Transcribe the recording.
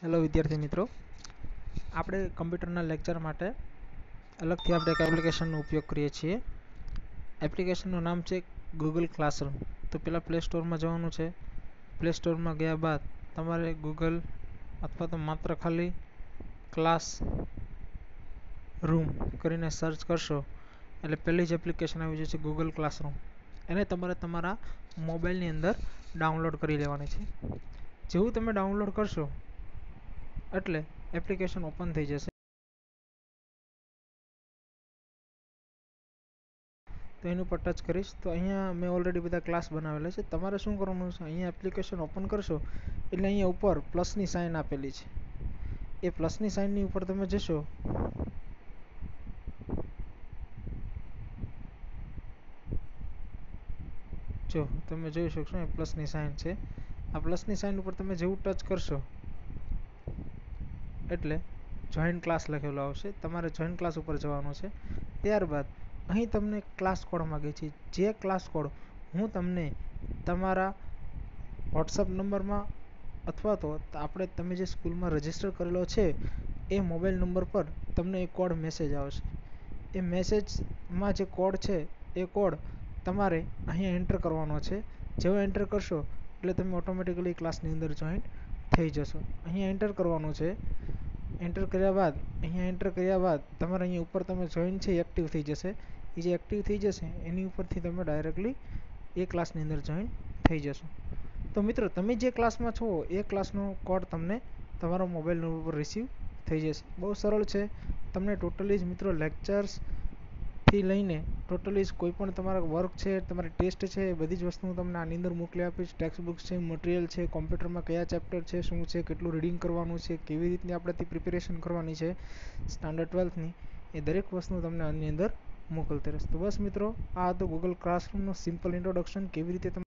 Hello વિદ્યાર્થી મિત્રો, આપણે કમ્પ્યુટરના લેક્ચર માટે અલગથી આપણે એક એપ્લિકેશનનો ઉપયોગ કરીએ છીએ. એપ્લિકેશનનું નામ છે ગૂગલ ક્લાસરૂમ. તો પહેલાં પ્લે સ્ટોરમાં જવાનું છે. પ્લે સ્ટોરમાં ગયા બાદ તમારે ગૂગલ અથવા તો માત્ર ખાલી ક્લાસ રૂમ કરીને સર્ચ કરશો એટલે પહેલી જ એપ્લિકેશન આવી જશે ગૂગલ ક્લાસરૂમ. એને તમારે તમારા મોબાઈલની અંદર ડાઉનલોડ કરી લેવાની છે. જેવું તમે ડાઉનલોડ કરશો એટલે એપ્લિકેશન ઓપન થઈ જશે. તો એની ઉપર ટચ કરીશ તો અહીંયા મેં ઓલરેડી બધા ક્લાસ બનાવેલા છે. તમારે શું કરવાનું છે, અહીંયા એપ્લિકેશન ઓપન કરશો એટલે અહીંયા ઉપર પ્લસની સાઇન આપેલી છે. એ પ્લસની સાઇનની ઉપર તમે જશો જો તમે જોઈ શકશો એ પ્લસની સાઇન છે. આ પ્લસની સાઇન ઉપર તમે જેવું ટચ કરશો એટલે જોઈન ક્લાસ લખેલો આવશે. તમારે જોઈન ક્લાસ ઉપર જવાનું છે. ત્યારબાદ અહીં તમને ક્લાસ કોડ માગે છે. જે ક્લાસ કોડ હું તમને તમારા વોટ્સઅપ નંબરમાં અથવા તો આપણે તમે જે સ્કૂલમાં રજિસ્ટર કરેલો છે એ મોબાઈલ નંબર પર તમને એ કોડ મેસેજ આવશે. એ મેસેજમાં જે કોડ છે એ કોડ તમારે અહીંયા એન્ટર કરવાનો છે. જેવો એન્ટર કરશો એટલે તમે ઓટોમેટિકલી ક્લાસની અંદર જોઈન થઈ જશો. અહીંયા એન્ટર કરવાનું છે. એન્ટર કર્યા બાદ તમારે અહીંયા ઉપર તમે જોઈન છે એક્ટિવ થઈ જશે. એ જે એક્ટિવ થઈ જશે એની ઉપરથી તમે ડાયરેક્ટલી એ ક્લાસની અંદર જોઈન થઈ જશો. તો મિત્રો, તમે જે ક્લાસમાં છો એ ક્લાસનો કોડ તમને તમારા મોબાઈલ નંબર પર રિસીવ થઈ જશે. બહુ સરળ છે. તમને ટોટલી જ મિત્રો લેક્ચર્સથી લઈને ટોટલી જ કોઈ પણ તમારા વર્ક છે, તમારી ટેસ્ટ છે, એ બધી જ વસ્તુ હું તમને આની અંદર મોકલી આપીશ. ટેક્સ્ટ બુક્સ છે, મટીરિયલ છે, કોમ્પ્યુટરમાં કયા ચેપ્ટર છે, શું છે, કેટલું રીડિંગ કરવાનું છે, કેવી રીતની આપણેથી પ્રિપેરેશન કરવાની છે સ્ટાન્ડર્ડ 12થની, એ દરેક વસ્તુ તમને આની અંદર મોકલતી રહેશે. તો બસ મિત્રો, આ હતું ગૂગલ ક્લાસરૂમનું સિમ્પલ ઇન્ટ્રોડક્શન. કેવી રીતે